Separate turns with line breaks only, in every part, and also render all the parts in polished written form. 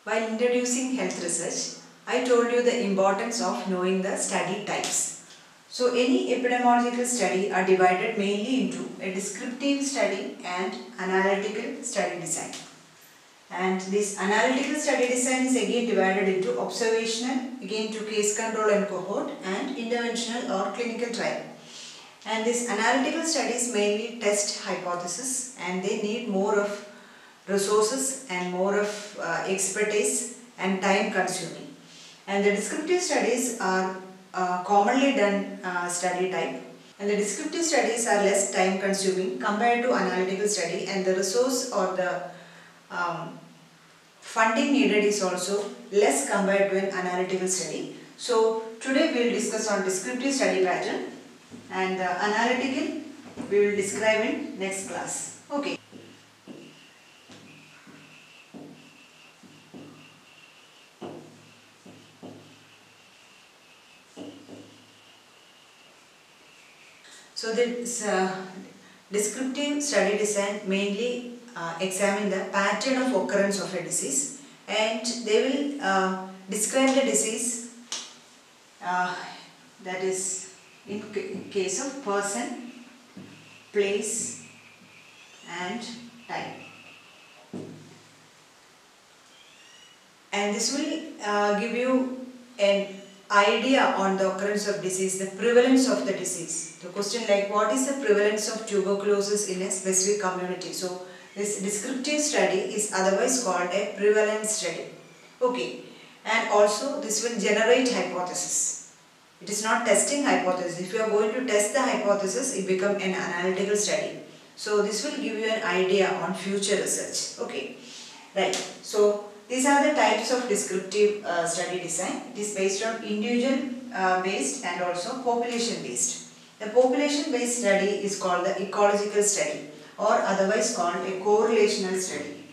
While introducing health research, I told you the importance of knowing the study types. So any epidemiological study are divided mainly into a descriptive study and analytical study design. And this analytical study design is again divided into observational, again to case control and cohort, and interventional or clinical trial. And these analytical studies mainly test hypothesis, and they need more of resources and more of expertise and time consuming. And the descriptive studies are commonly done study type, and the descriptive studies are less time consuming compared to analytical study, and the resource or the funding needed is also less compared to an analytical study. So today we will discuss on descriptive study pattern, and analytical we will describe in next class. Okay. So this descriptive study design mainly examine the pattern of occurrence of a disease, and they will describe the disease that is in case of person, place and time. And this will give you an idea on the occurrence of disease, the prevalence of the disease. The question like what is the prevalence of tuberculosis in a specific community. So this descriptive study is otherwise called a prevalence study. Okay. And also this will generate hypothesis. It is not testing hypothesis. If you are going to test the hypothesis, it becomes an analytical study. So this will give you an idea on future research. Okay. Right. So these are the types of descriptive study design. It is based on individual based and also population based. The population based study is called the ecological study, or otherwise called a correlational study.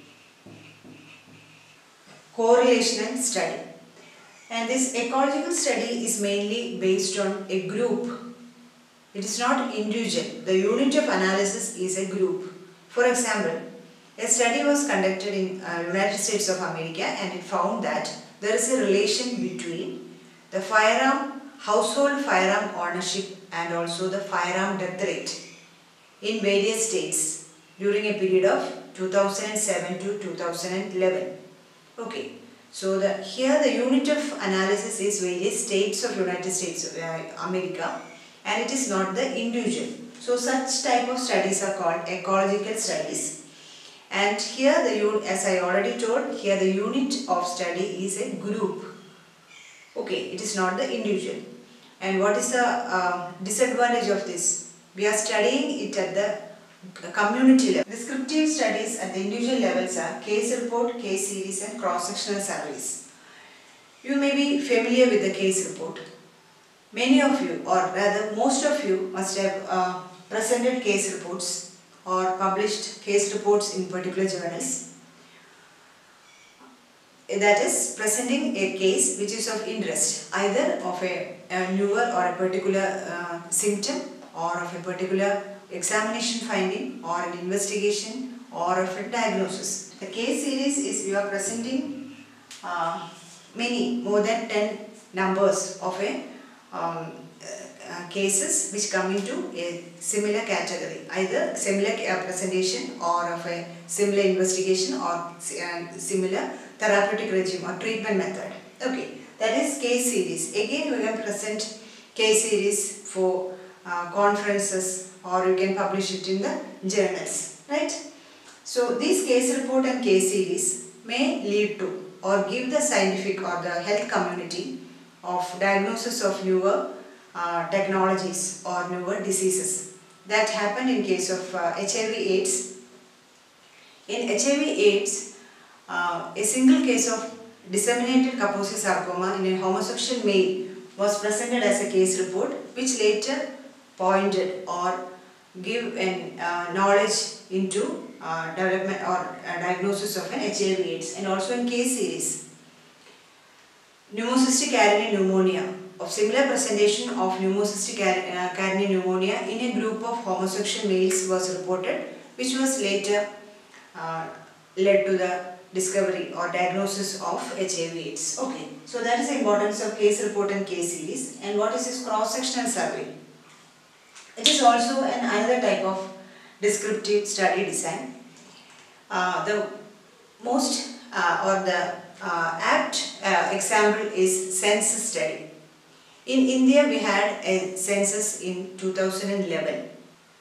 Correlational study. And this ecological study is mainly based on a group. It is not individual. The unit of analysis is a group. For example, a study was conducted in United States of America, and it found that there is a relation between the household firearm ownership and also the firearm death rate in various states during a period of 2007 to 2011. Okay, so here the unit of analysis is various states of United States of America, and it is not the individual. So such type of studies are called ecological studies. And here as I already told, here the unit of study is a group. Okay, it is not the individual. And what is the disadvantage of this? We are studying it at the community level. Descriptive studies at the individual levels are case report, case series and cross-sectional surveys. You may be familiar with the case report. Many of you, or rather most of you, must have presented case reports or published case reports in particular journals. That is presenting a case which is of interest, either of a newer or a particular symptom, or of a particular examination finding, or an investigation, or of a diagnosis. The case series is you are presenting more than 10 numbers of a cases which come into a similar category, either similar presentation or of a similar investigation or similar therapeutic regime or treatment method. Okay, that is case series. Again, we can present case series for conferences, or you can publish it in the journals, right? So these case report and case series may lead to or give the scientific or the health community of diagnosis of newer technologies or newer diseases. That happened in case of HIV/AIDS. In HIV/AIDS, a single case of disseminated Kaposi sarcoma in a homosexual male was presented as a case report, which later pointed or give an knowledge into development or diagnosis of an HIV/AIDS. And also in case series, pneumocystic carinary pneumonia, of similar presentation of pneumocystic carinary pneumonia in a group of homosexual males was reported, which was later led to the discovery or diagnosis of HIV/AIDS. Okay, so that is the importance of case report and case series. And what is this cross-sectional survey? It is also another type of descriptive study design. The most or the apt example is census study. In India, we had a census in 2011.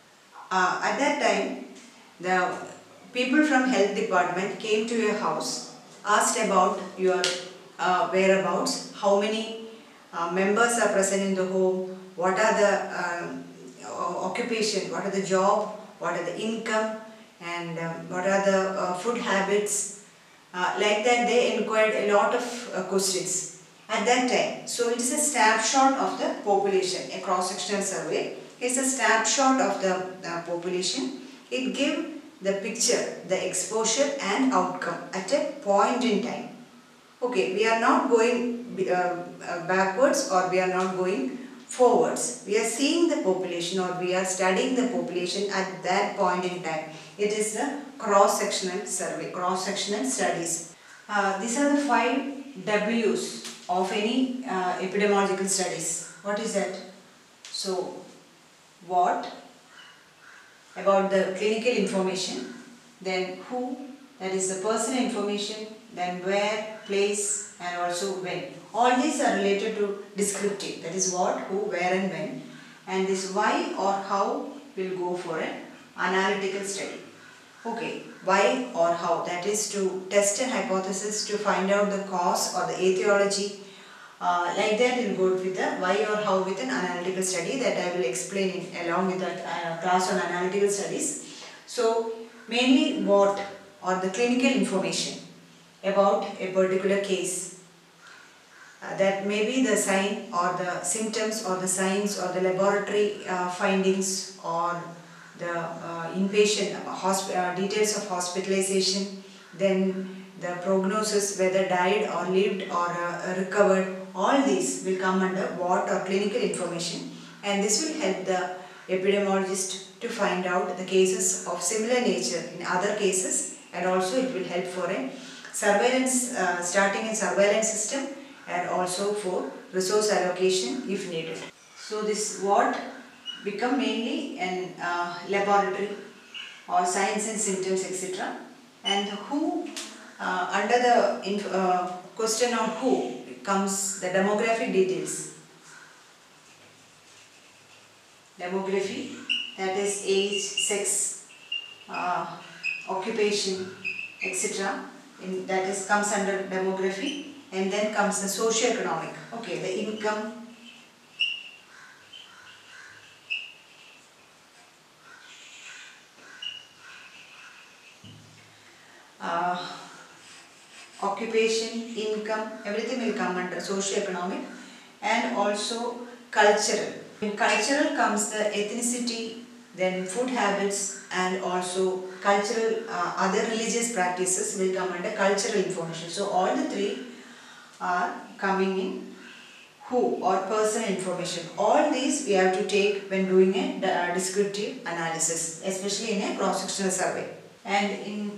At that time, the people from health department came to your house, asked about your whereabouts, how many members are present in the home, what are the occupation, what are the job, what are the income, and what are the food habits. Like that, they inquired a lot of questions at that time. So it is a snapshot of the population. A cross-sectional survey is a snapshot of the population. It gives the picture, the exposure and outcome at a point in time. Okay, we are not going backwards or we are not going forwards. We are seeing the population or we are studying the population at that point in time. It is the cross-sectional survey, cross-sectional studies. These are the 5 W's of any epidemiological studies. What is that? So, what? About the clinical information, then who, that is the personal information, then where, place and also when. All these are related to descriptive, that is what, who, where and when. And this why or how will go for an analytical study. Okay, why or how, that is to test an hypothesis to find out the cause or the etiology. Like that we'll go with the why or how with an analytical study that I will explain along with the class on analytical studies. So mainly what or the clinical information about a particular case. That may be the sign or the symptoms or the signs or the laboratory findings or the inpatient details of hospitalization, then the prognosis, whether died or lived or recovered. All these will come under what or clinical information, and this will help the epidemiologist to find out the cases of similar nature in other cases, and also it will help for a surveillance, starting a surveillance system, and also for resource allocation if needed. So this what become mainly an laboratory or signs and symptoms etc. And who, under the question on who comes the demographic details. Demography, that is age, sex, occupation etc. That is comes under demography. And then comes the socio-economic, okay, the income, occupation, income, everything will come under socio-economic, and also cultural. In cultural comes the ethnicity, then food habits, and also cultural, other religious practices will come under cultural information. So all the 3 are coming in who or personal information. All these we have to take when doing a descriptive analysis, especially in a cross-sectional survey. And in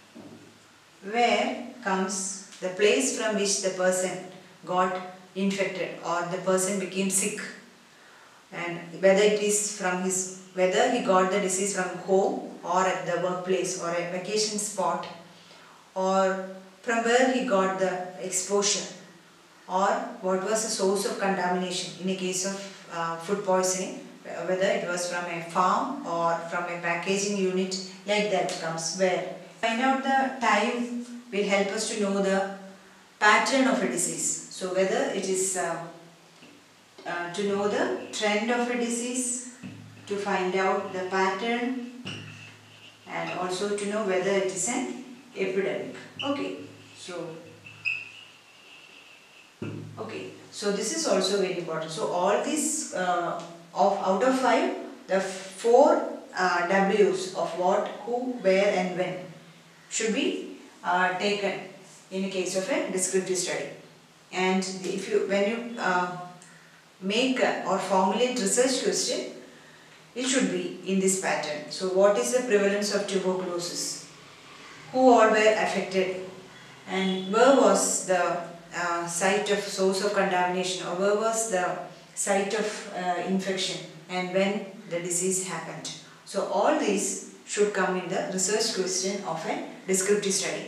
where comes the place from which the person got infected or the person became sick, and whether it is from whether he got the disease from home or at the workplace or a vacation spot, or from where he got the exposure, or what was the source of contamination in a case of food poisoning, whether it was from a farm or from a packaging unit. Like that comes where. Find out the time will help us to know the pattern of a disease. So whether it is to know the trend of a disease, to find out the pattern, and also to know whether it is an epidemic. Okay, so this is also very important. So all these out of 5, the 4 W's of what, who, where and when should be taken in a case of a descriptive study. And when you make or formulate research question, it should be in this pattern. So what is the prevalence of tuberculosis? Who all were affected? was the site of source of contamination, or where was the site of infection, and when the disease happened. So all these should come in the research question of a descriptive study.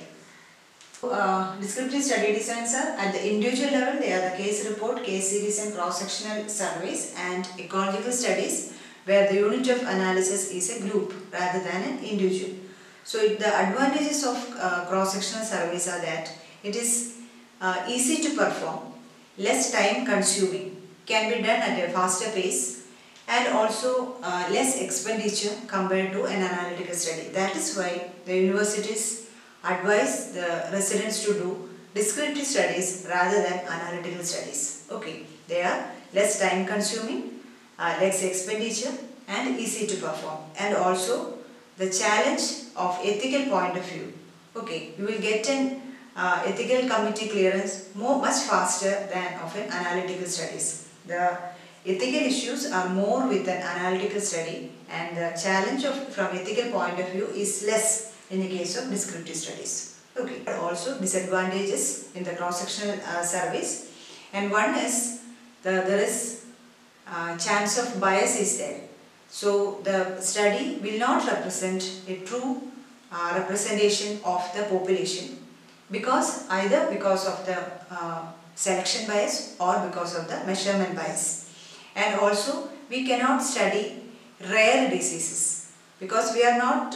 Descriptive study designs are at the individual level. They are the case report, case series and cross-sectional surveys, and ecological studies where the unit of analysis is a group rather than an individual. So the advantages of cross-sectional surveys are that it is easy to perform, less time consuming, can be done at a faster pace, and also less expenditure compared to an analytical study. That is why the universities advise the residents to do descriptive studies rather than analytical studies. Okay, they are less time consuming, less expenditure, and easy to perform, and also the challenge of ethical point of view. Okay, you will get an ethical committee clearance much faster than of an analytical studies. The ethical issues are more with an analytical study, and the challenge from ethical point of view is less in the case of descriptive studies. Okay, also disadvantages in the cross-sectional surveys, and one is there is chance of bias is there. So the study will not represent a true representation of the population, either because of the selection bias or because of the measurement bias. And also we cannot study rare diseases because we are not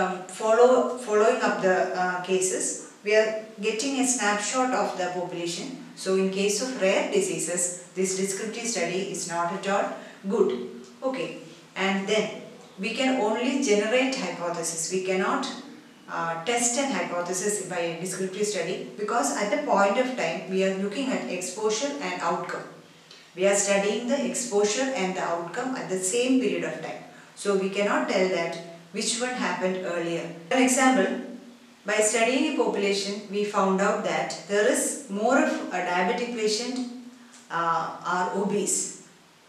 following up the cases. We are getting a snapshot of the population. So in case of rare diseases, this descriptive study is not at all good. Okay, and then we can only generate hypothesis. We cannot test an hypothesis by a descriptive study, because at the point of time we are looking at exposure and outcome. We are studying the exposure and the outcome at the same period of time. So we cannot tell that which one happened earlier. For example, by studying a population, we found out that there is more of a diabetic patient are obese.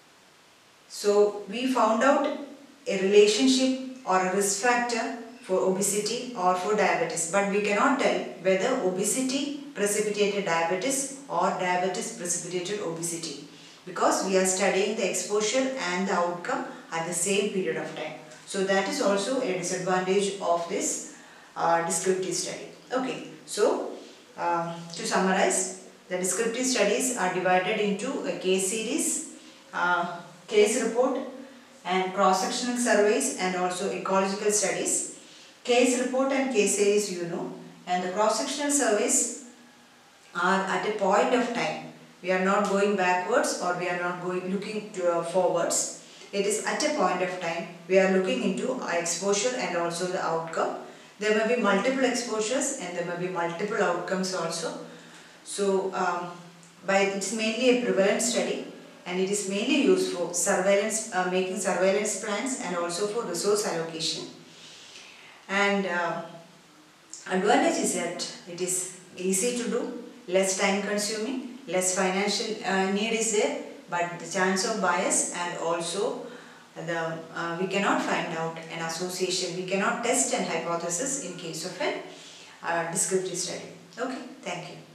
So we found out a relationship or a risk factor for obesity or for diabetes, but we cannot tell whether obesity precipitated diabetes or diabetes precipitated obesity, because we are studying the exposure and the outcome at the same period of time. So that is also a disadvantage of this descriptive study. Okay, so to summarize, the descriptive studies are divided into a case series, case report, and cross-sectional surveys, and also ecological studies. Case report and case series you know, and the cross-sectional surveys are at a point of time. We are not going backwards or we are not looking forwards. It is at a point of time. We are looking into our exposure and also the outcome. There may be multiple exposures and there may be multiple outcomes also. So it's mainly a prevalence study, and it is mainly used for surveillance, making surveillance plans, and also for resource allocation. And advantage is that it is easy to do, less time consuming, less financial need is there, but the chance of bias, and also we cannot find out an association, we cannot test an hypothesis in case of a descriptive study. Okay, thank you.